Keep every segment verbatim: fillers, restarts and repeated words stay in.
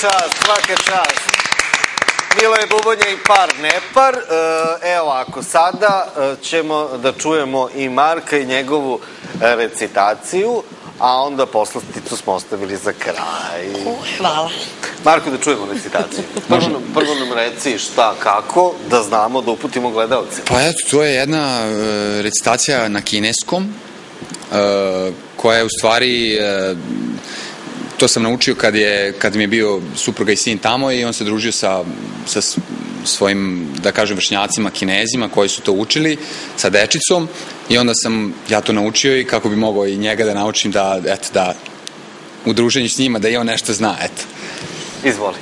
čast, svaka čast. Miloje Bubonja i par nepar. Evo ovako, sada ćemo da čujemo i Marka i njegovu recitaciju, a onda poslasticu smo ostavili za kraj. Hvala. Marko, da čujemo recitaciju. Prvo nam reci šta, kako, da znamo, da uputimo gledalce. Pa eto, to je jedna recitacija na kineskom, koja je u stvari, to sam naučio kad je, kad mi je bio supruga i sin tamo i on se družio sa, sa svojim, da kažem, vršnjacima Kinezima koji su to učili, sa dečicom, i onda sam ja to naučio i kako bi mogao i njega da naučim da, eto, da u druženju s njima, da i on nešto zna, eto. Izvoli.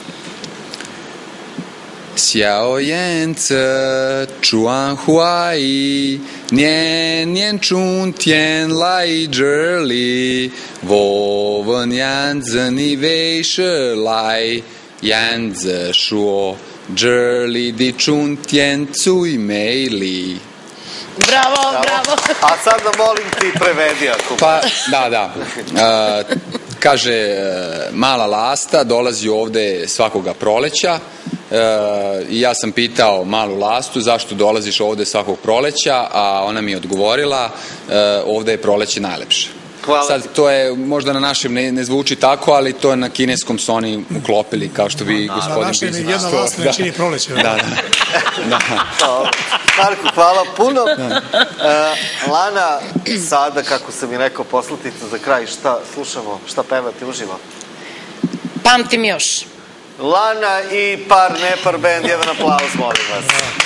小燕子转怀，年年春天来这里。我问燕子你为什来？燕子说这里的春天最美丽。 Bravo, bravo. A sad da molim ti prevedi ako... Pa, da, da. Uh, kaže, mala lasta dolazi ovde svakoga proleća uh, i ja sam pitao malu lastu zašto dolaziš ovde svakog proleća, a ona mi je odgovorila uh, ovde je proleće najlepše. Hvala. Sad, to je, možda na našem ne, ne zvuči tako, ali to je na kineskom su oni uklopili, kao što vi, gospodin Biznis. Na našem jedna vlast ne čini proleće. Da, da. da. Marko, hvala puno. Uh, Lana, sada, kako sam mi rekao, poslatica za kraj, šta slušamo, šta pevate uživo? Pamtim još. Lana i par nepar band, jedan aplauz, molim vas.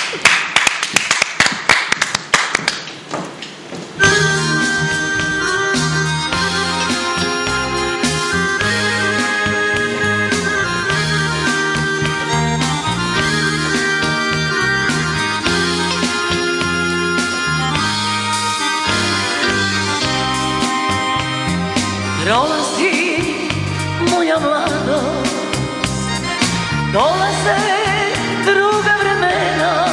Prolazi moja mladost, dolaze druga vremena,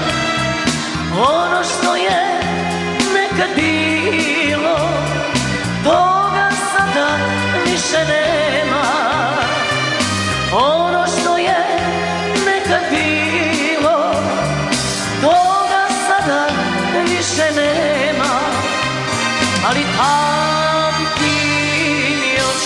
ono što je nekad bilo, toga sada više nema. Ono što je nekad bilo, toga sada više nema, ali pamtim još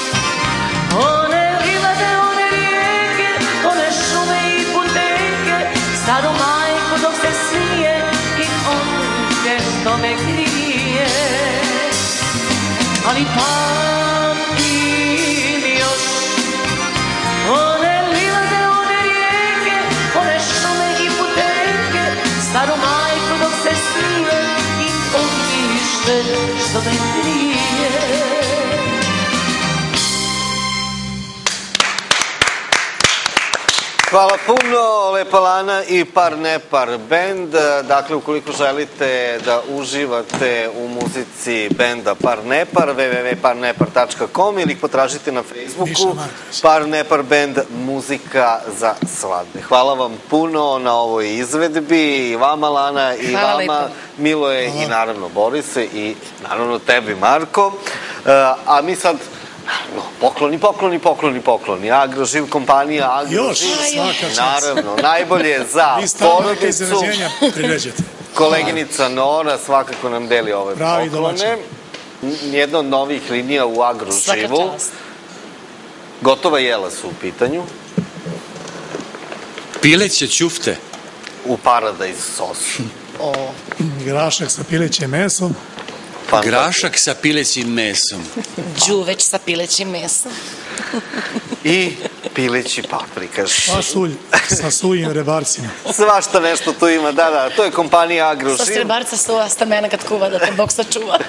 one livade, one rijeke, one šume i puteke, staru majku dok se smije i onke što me krije. Ali pamtim još one livade, one rijeke, one šume i puteke, staru majku dok se smije i ognjište što me krije. Hvala puno, Lepa Lana i par nepar band. Dakle, ukoliko želite da uživate u muzici benda Par Nepar, w w w tačka par nepar tačka com, ili ih potražite na Facebooku, Par Nepar band, muzika za svadbe. Hvala vam puno na ovoj izvedbi, i vama Lana, i Hvala vama lepo. Miloje, i naravno Borise, i naravno tebi Marko. A mi sad... Naravno, pokloni, pokloni, pokloni, pokloni. Agroživ kompanija, Agroživ. Još, svaka čast. Naravno, najbolje za Vi stavno neke porodicu. izrađenja priređete. Koleginica Nora svakako nam deli ove Pravi poklone. Jedna od novih linija u Agroživu. Svaka čast. Gotova jela su u pitanju. Pileće ćufte. U Paradise sosu. O, Grašak sa pilećim mesom. Grašak sa pilećim mesom. đuveć sa pilećim mesom. I pileći paprikaš. Pasulj sa sujim rebarcima. Svašta nešto tu ima, da, da. To je kompanija Agroživ. Sa srebarca suva stamena kad kuva da te Bog sačuva.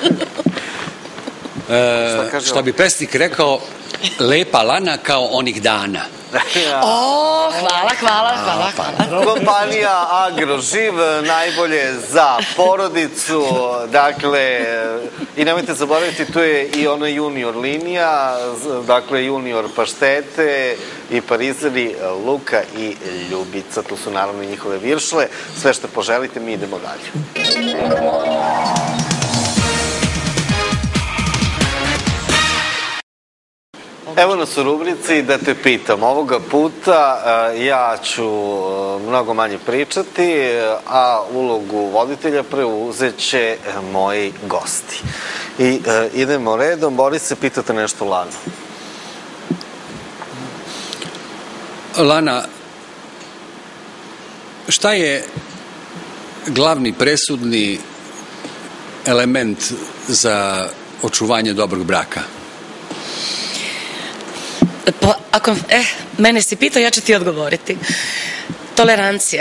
E, šta bi pesnik rekao, lepa lana kao onih dana. O, hvala, hvala, hvala, hvala. Kompanija Agroživ, najbolje za porodicu, dakle, i nemojte zaboraviti, tu je i ona junior linija, dakle, junior paštete i parizeri, Luka i Ljubica, tu su naravno i njihove viršle, sve što poželite, mi idemo dalje. Evo nas u rubrici Da te pitam. Ovoga puta uh, ja ću uh, mnogo manje pričati, uh, a ulogu voditelja preuzet će uh, moji gosti. I uh, idemo redom. Borise, pitate nešto Lanu. Lana, šta je glavni presudni element za očuvanje dobrog braka? Pa, ako, eh, mene si pitao, ja ću ti odgovoriti. Tolerancija.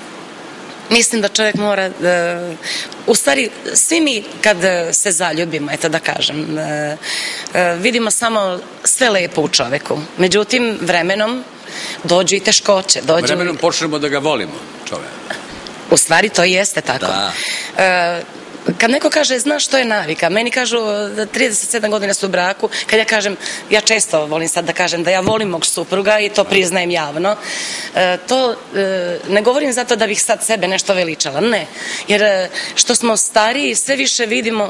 Mislim da čovjek mora, da, u stvari, svi mi kad se zaljubimo, eto da kažem, e, e, vidimo samo sve lepo u čoveku. Međutim, vremenom dođu i teškoće. Dođu... Vremenom počnemo da ga volimo, čovjek. U stvari, to i jeste tako. Da. E, kad neko kaže, znaš što je navika, meni kažu da trideset sedam godina su u braku, kad ja kažem, ja često volim sad da kažem da ja volim mog supruga i to priznajem javno, e, to e, ne govorim zato da bih sad sebe nešto veličala, ne, jer e, što smo stariji sve više vidimo,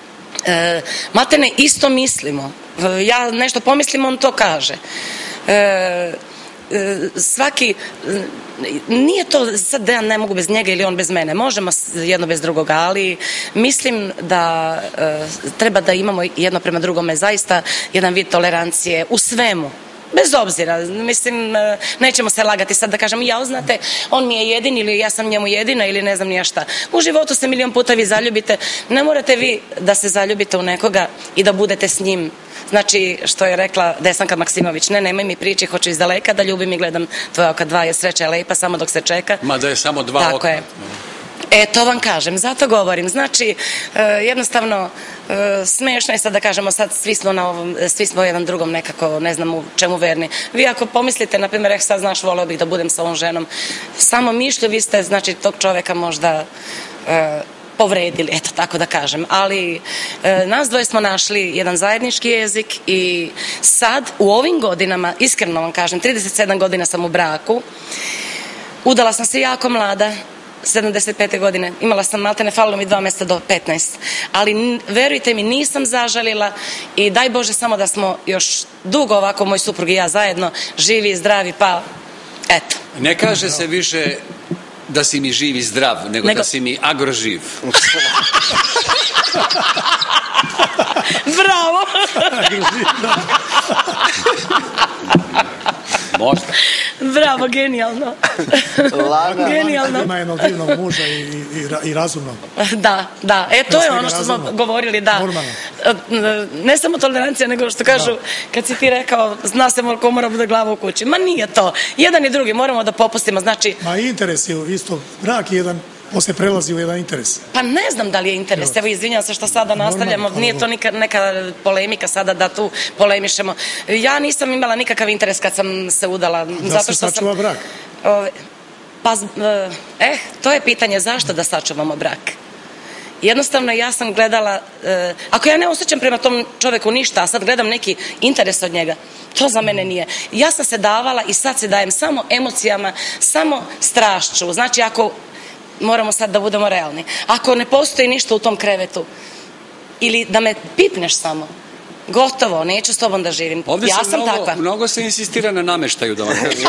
e, matene isto mislimo, e, ja nešto pomislim, on to kaže. E, svaki, nije to sad da ja ne mogu bez njega ili on bez mene, možemo jedno bez drugoga, ali mislim da e, treba da imamo jedno prema drugome zaista jedan vid tolerancije u svemu. Bez obzira, mislim, nećemo se lagati sad da kažem, ja znate, on mi je jedin ili ja sam njemu jedina ili ne znam ni ja šta. U životu se milion puta vi zaljubite, ne morate vi da se zaljubite u nekoga i da budete s njim. Znači, što je rekla Desanka Maksimović, ne, nemoj mi priči, hoću iz daleka da ljubim i gledam tvoje oka dva, je sreća je lepa, samo dok se čeka. Ma da je samo dva Tako oka. Je. E, to vam kažem, zato govorim. Znači, e, jednostavno, e, smiješno je sad da kažemo, sad svi smo, na ovom, svi smo jedan drugom nekako, ne znam u čemu verni. Vi ako pomislite, na primjer, eh, sad znaš, voleo bih da budem sa ovom ženom, samo mišlju, vi ste, znači, tog čoveka možda e, povredili, eto, tako da kažem. Ali e, nas dvoje smo našli jedan zajednički jezik i sad, u ovim godinama, iskreno vam kažem, trideset sedam godina sam u braku, udala sam se jako mlada, sedamdeset pete godine, imala sam maltene, falilo mi dva mjeseca do petnaest, ali verujte mi, nisam zažalila i daj Bože samo da smo još dugo ovako, moj suprug i ja zajedno, živi i zdravi, pa eto. Ne kaže se više da si mi živ i zdrav, nego, nego... da si mi agroživ. Bravo! Možda. Bravo, genijalno. Lana. Genijalno. Ima jednog divnog muža i, i, i razumnog. Da, da. E, to je ono što smo govorili, da. Normalno. Ne samo tolerancija, nego što kažu, kad si ti rekao, zna se ko mora bude glava u kući. Ma nije to. Jedan i drugi moramo da popustimo, znači... Ma interes je isto, brak je jedan, poslije prelazi u jedan interes. Pa ne znam da li je interes. Evo, izvinjam se što sada nastavljamo. Nije to neka, neka polemika sada da tu polemišemo. Ja nisam imala nikakav interes kad sam se udala. Da zato se što sačuva sam, brak. Ove, pa, eh, to je pitanje zašto da sačuvamo brak. Jednostavno, ja sam gledala, eh, ako ja ne osjećam prema tom čoveku ništa, a sad gledam neki interes od njega, to za mene nije. Ja sam se davala i sad se dajem samo emocijama, samo strašću. Znači, ako moramo sad da budemo realni. Ako ne postoji ništa u tom krevetu ili da me pipneš samo, gotovo, neću s tobom da živim. Ovdje ja sam sam mnogo, takva. mnogo se insistira na nameštaju, da vam kažem.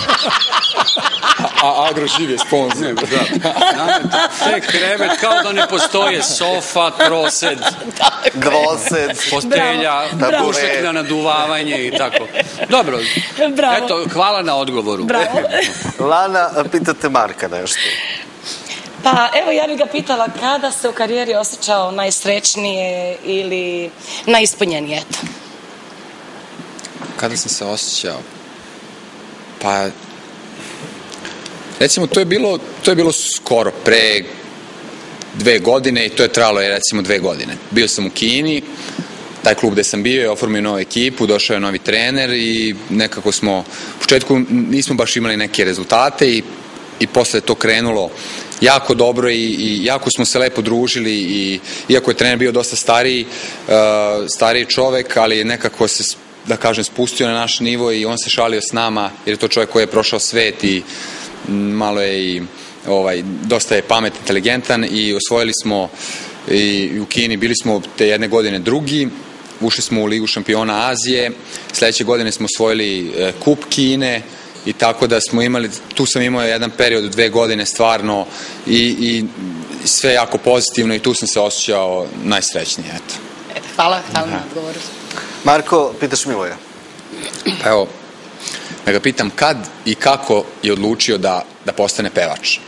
A agroživ je sponzor. Ne, da. Te krevet kao da ne postoje sofa, trosed, Dvosed. postelja, Bravo. pušek na naduvavanje i tako. Dobro, Bravo. eto, hvala na odgovoru. Bravo. Lana, pitate Marka nešto. Pa evo, ja bih ga pitala kada se u karijeri osjećao najsrećnije ili najispunjenije, eto. Kada sam se osjećao? Pa, recimo, to je bilo, to je bilo skoro, pre dve godine i to je trajalo je recimo dve godine. Bio sam u Kini, taj klub gde sam bio je oformio novu ekipu, došao je novi trener i nekako smo, u početku nismo baš imali neke rezultate i, i posle je to krenulo jako dobro i, i jako smo se lepo družili i iako je trener bio dosta stariji, uh, stariji čovek, ali nekako se, da kažem, spustio na naš nivo i on se šalio s nama jer je to čovjek koji je prošao svet i malo je i ovaj, dosta je pamet, inteligentan i osvojili smo i u Kini, bili smo te jedne godine drugi ušli smo u Ligu šampiona Azije, sledeće godine smo osvojili e, kup Kine i tako da smo imali, tu sam imao jedan period od dve godine stvarno i, i sve jako pozitivno i tu sam se osjećao najsrećnije, eto. Hvala, hvala na odgovoru. Marko, pitaš Miloja. Pa evo, da ga pitam kad i kako je odlučio da, da postane pevač?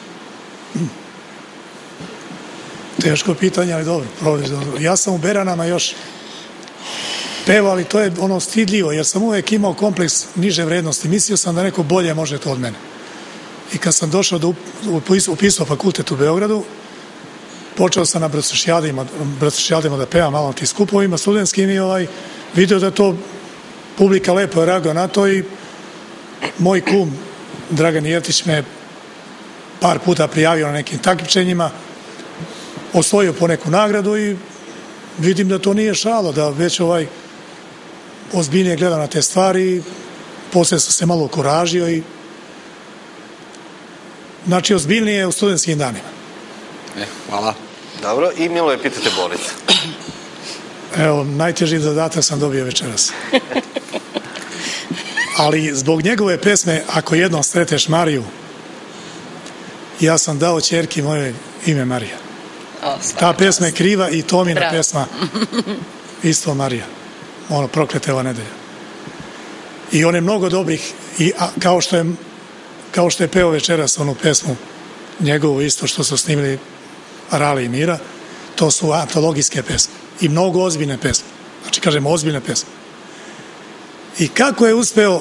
Teško pitanje, ali dobro, provizorno. Ja sam u Beranama još pevao, ali to je ono stidljivo, jer sam uvek imao kompleks niže vrednosti. Mislio sam da neko bolje može to od mene. I kad sam došao da upisao fakultet u Beogradu, počeo sam na Bracošijadima da pevam malo na tim skupovima studentskim i ovaj, vidio da to publika lepo je reagao na to i moj kum Dragan Jeftić me par puta prijavio na nekim takmičenjima, osvojio po neku nagradu i vidim da to nije šalo, da već ovaj ozbiljnije gledam na te stvari. Posle sam se malo okuražio i znači ozbiljnije u studentskim danima. E, hvala. Dobro, i Miloje, pitate Borica. Evo, najteži zadatak sam dobio večeras. Ali zbog njegove pesme Ako jednom sreteš Mariju, ja sam dao ćerki moje ime Marija. Ta pesma je kriva i Tomina Bravo. Pesma isto Marija. Ono, prokleteva nedelja. I on je mnogo dobrih i a, kao što je kao što je peo večeras onu pesmu njegovu isto što su snimili Rali i Mira, to su antologijske pesme i mnogo ozbiljne pesme. Znači, kažemo, ozbiljne pesme. I kako je uspeo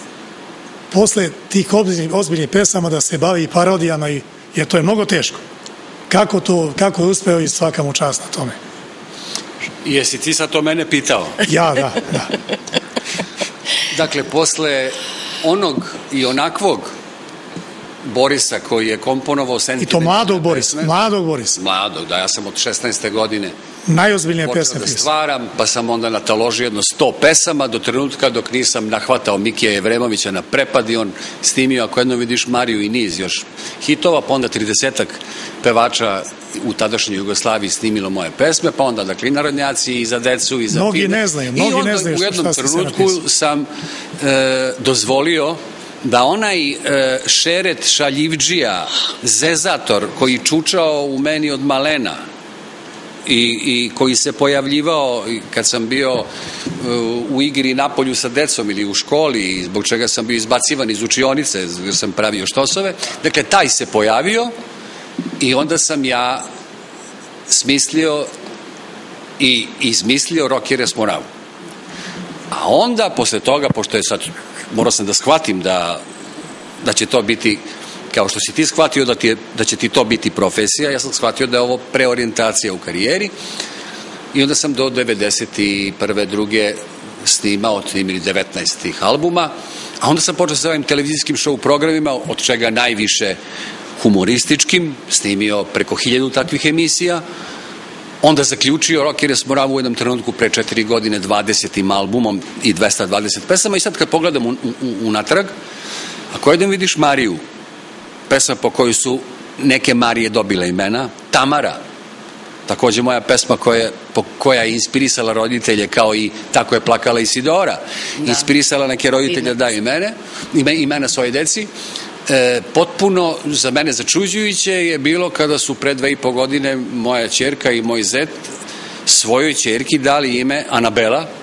posle tih ozbiljnih, ozbiljnih pesama da se bavi parodijama, i, jer to je mnogo teško. Kako, to, kako je uspeo i svaka mu čast na tome. Jesi ti sad to mene pitao? Ja, da, da. Dakle, posle onog i onakvog Borisa koji je komponovao sentimentne I to mladog Borisa, mladog Borisa. Mladog, da, ja sam od šesnaeste godine najozbiljnije pesme počeo da stvaram, pa sam onda nataložio jedno sto pesama do trenutka dok nisam nahvatao Mikija Jevremovića na prepad i on snimio Ako jedno vidiš Mariju i niz još hitova, pa onda tridesetak pevača u tadašnjoj Jugoslaviji snimilo moje pesme, pa onda dakle i narodnjaci i za decu i za mnogi pine. Ne znaju, mnogi I onda ne znaju u jednom šta trenutku sam e, dozvolio da onaj e, šeret šaljivdžija, zezator koji čučao u meni od malena i, i koji se pojavljivao kad sam bio e, u igri napolju sa decom ili u školi i zbog čega sam bio izbacivan iz učionice jer sam pravio štosove, dakle taj se pojavio i onda sam ja smislio i izmislio Rocky Resmoravu. A onda posle toga, pošto je sad morao sam da shvatim da, da će to biti, kao što si ti shvatio da, ti je, da će ti to biti profesija, ja sam shvatio da je ovo preorijentacija u karijeri i onda sam do devedeset prve druge snimao, snimili devetnaest tih albuma, a onda sam počeo sa ovim televizijskim show programima, od čega najviše humorističkim, snimio preko hiljadu takvih emisija, onda zaključio Rocky Resmoravu u jednom trenutku pre četiri godine dvadesetim albumom i dvesta dvadeset pesama i sad kad pogledam u, u, unatrag, ako jednom vidiš Mariju, pesma po kojoj su neke Marije dobile imena, Tamara, takođe moja pesma koja, po, koja je inspirisala roditelje kao i Tako je plakala Isidora, da. Inspirisala neke roditelje da imene, imena svoje deci. E, potpuno za mene začuđujuće je bilo kada su pre dve i po godine moja ćerka i moj zet svojoj ćerki dali ime Anabela,